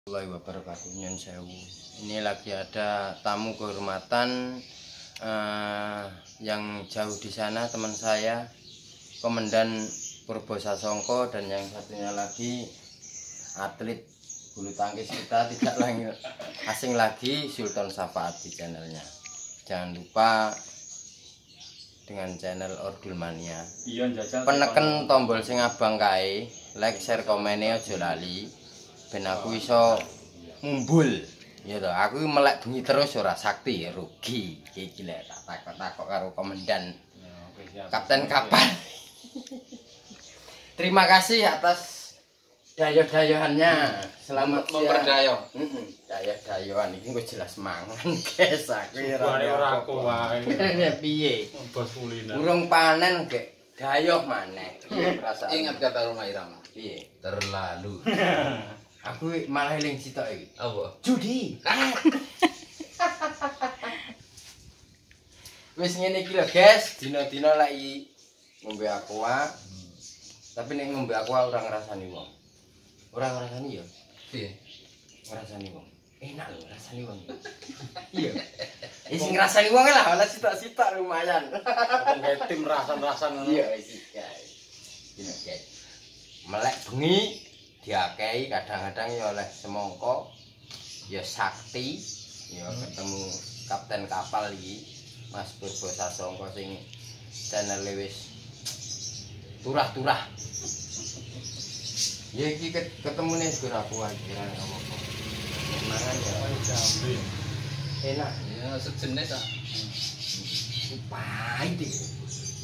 Warahmatullahi wabarakatuh. Nyon sewu. Ini lagi ada tamu kehormatan yang jauh di sana, teman saya Komandan Purbo Sasongko, dan yang satunya lagi atlet bulu tangkis kita tidak asing lagi, Sultan Safaat di channelnya. Jangan lupa dengan channel Ordul Mania. Peneken tombol sing abang kae, like, share, komennya aja lali. Ben aku iso mumbul. Ya toh, aku melek bengi terus ora sakti ya rugi. Iki lek tak takok karo komandan. Kapten kapal. Terima kasih atas dayo-dayoannya. Selamat memperdayo. Dayo-dayoan iki kok jelas mangan, guys. Aku ora aku wae. Piye? Bos kuliner. Urung panen gek dayoh maneh. Ingat kata Roma Irama. Piye? Terlalu. Aku malah eling sitok iki. Apa? Judi. Wis ngene iki lho, guys. Dina-dina lagi ngombe aqua. Tapi nek ngombe aqua ora ngrasani wong. Ora ngrasani ya? Piye? Ngrasani wong. Enak lho rasani wong. Iya. Sing ngrasani wong lah, ana sitok-sitok lumayan. Nggae tim rasan-rasan ngono. Iya, wis guys. Dina guys. Melek bengi diakei kadang-kadang ya oleh semongko, ya sakti, ya ketemu kapten kapal iki Mas Purbo Sasongko sing channel wis turah-turah. Ya iki ketemune gur aku aja apa-apa. Mangan ya enak Ya sejenis ah. Pahit iki.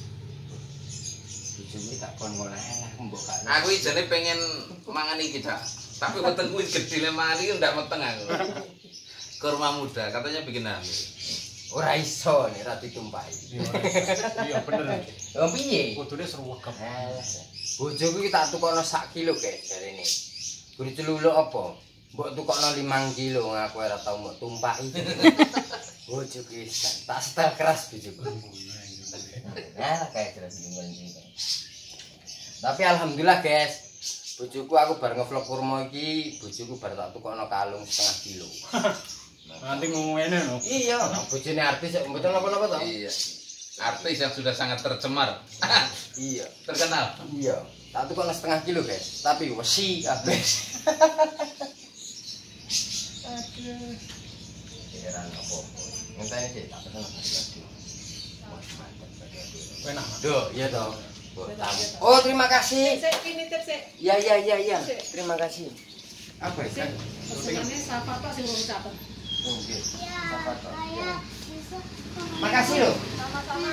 Jadi tak kon ngolah mbok gak. Aku jane pengen mangan iki dak. Tapi wetengku gede le mari ndak meteng aku. Kurma muda katanya bikin hamil. Ora iso nek ra ditumpahi. Iya bener. Oh piye? Kudune sruwegep. Bojoku iki tak tukokno sak kilo guys jarene. Guru celuluk apa? Mbok tukokno 5 kilo ngaku ora tau mbok tumpahi. Bojoku wis tak setel keras bojoku. Nah, kayak jelas ngomong. Tapi alhamdulillah guys, bojoku aku bar ngevlog kurma iki, bojoku bar tak tukokno kalung 1/2 kilo. Nanti ngomongene no. Iya, bojone artis kok mboten napa-napa to. Iya. Artis yang sudah sangat tercemar. Iya, Terkenal. iya. Tak tukokno 1/2 kilo guys, tapi wesi kabeh. Aduh. Heran apa? Ngenteni sih tak pesen lagi. Enak. Duh, iya toh. Oh, terima kasih. Ya. Terima kasih. Apa itu? Pesenannya siapa Pak sing urung catet? Nggih. Apa toh? Makasih loh. Sama-sama.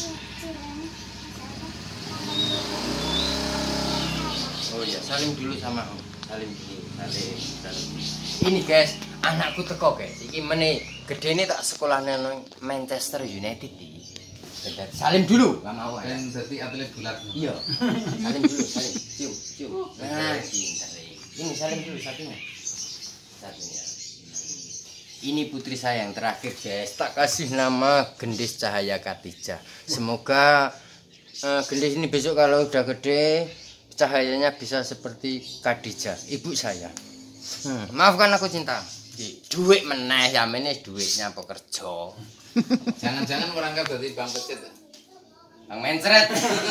Oh iya, salim dulu sama Om. Salim dulu. Salim. Ini guys, anakku teko guys. Iki meneh gedene tak sekolahne nang Manchester United iki. Salim dulu, enggak mau ya. Dan jadi atlet gulat. Iya. Salim dulu, salim. Cium. Nah, pintar. Ini salim dulu satunya. Ini putri saya yang terakhir, guys. Tak kasih nama Gendis Cahaya Katija. Semoga Gendis ini besok kalau udah gede, cahayanya bisa seperti Khadijah, ibu saya. Maafkan aku cinta. Duit meneh ya meneh duitnya apa kerja. Jangan-jangan merangkap dari Bang Pecet. Bang mencret.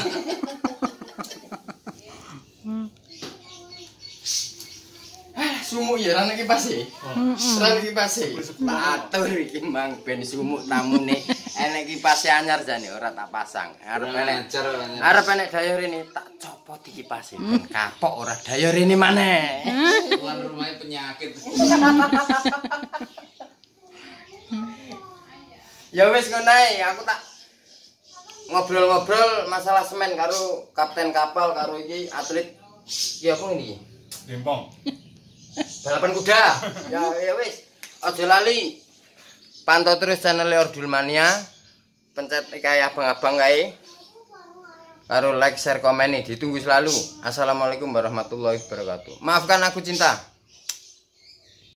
Sumuk ya lan iki pase. Lan iki pase. Matur iki Mang ben sumuk tamune. Enek kipase anyar jane ora tak pasang. Arep enek dayor ini tak copot iki kipase ben kapok ora dayor ini maneh. Tuan rumahnya penyakit. Ya wis ngono ae, aku tak ngobrol-ngobrol masalah semen karo kapten kapal karo iki atlet iki apa ini? Dempong. Balapan kuda. Ya wis. Aja lali. Pantau terus channel Ordul Mania. Pencet kayak abang-abang kae. Karo like, share, komen nih ditunggu selalu. Assalamualaikum warahmatullahi wabarakatuh. Maafkan aku cinta.